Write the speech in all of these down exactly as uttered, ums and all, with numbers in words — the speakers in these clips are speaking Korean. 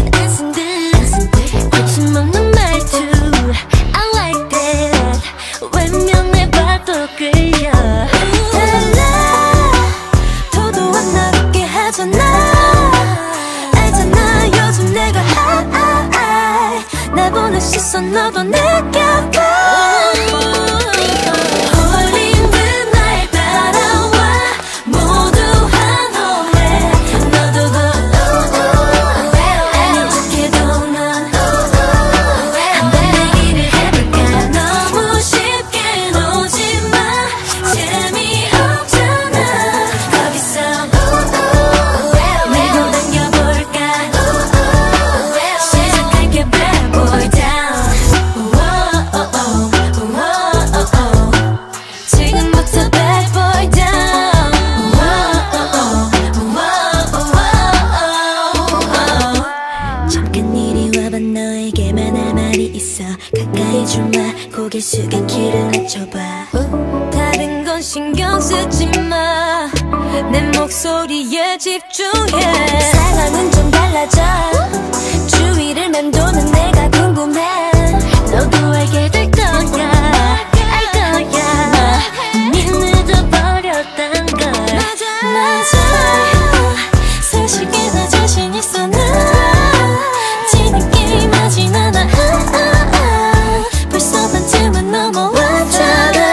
isn't it? 거침없는 말투 I like that. 외면해봐도 끌려. 달라 도도한 날 웃게 하잖아. 알잖아 요즘 내가 I, I, I. 나 보는 시선 너도 느껴봐. 너에게만 할 말이 있어. 가까이 좀와 고개 숙여 귀를 맞춰봐. 다른 건 신경 쓰지 마. 내 목소리에 집중해. 상황은 좀 달라져. 주위를 맴도는 내가 궁금해. 너도 알게 될 거야. 알 거야. 이미 늦어버렸단 걸. 맞아 맞아. 사실 나 자신 있어. 나 지는 게임 하진 않아. 아, 아, 아. 벌써 반쯤은 넘어왔잖아.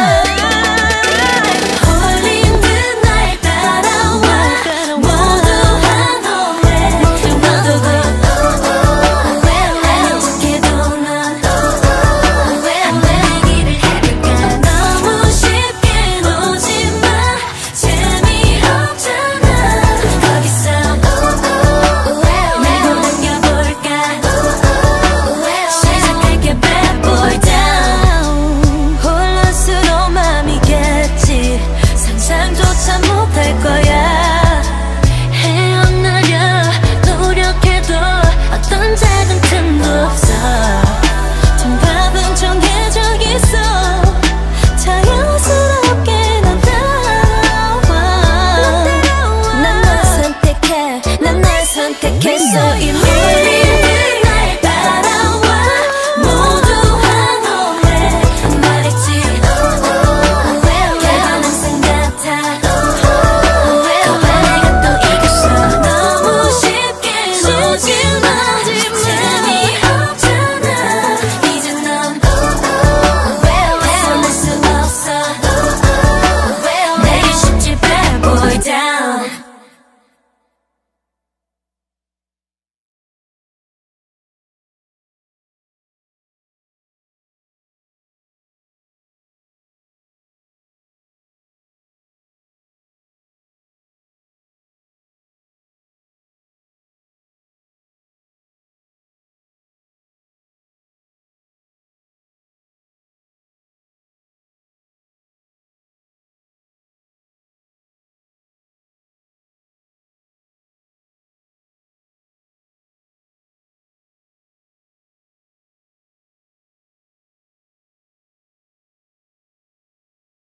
홀린 듯 날 따라와. 모두 한호흡. 너도 그 아닌 척해도 넌 한번 얘기를 해볼까. 너무 쉽게 놓지마. 재미없잖아. 거기서 말고 당겨볼까. 시작할게 bad boy down. 혼란스러운 맘이겠지. 상상조차 못할 거야. 헤어나려 노력해도 어떤 작은 틈도 없어. 정답은 정해져 있어. 자연스럽게 난 따라와. 난 널 선택해. 난 날 선택했어 이미. 날 따라와. 모두 한호흡. 말했지 결과는 항상 같아. 거봐 내가 또 이겼어. 너무 쉽게 놓지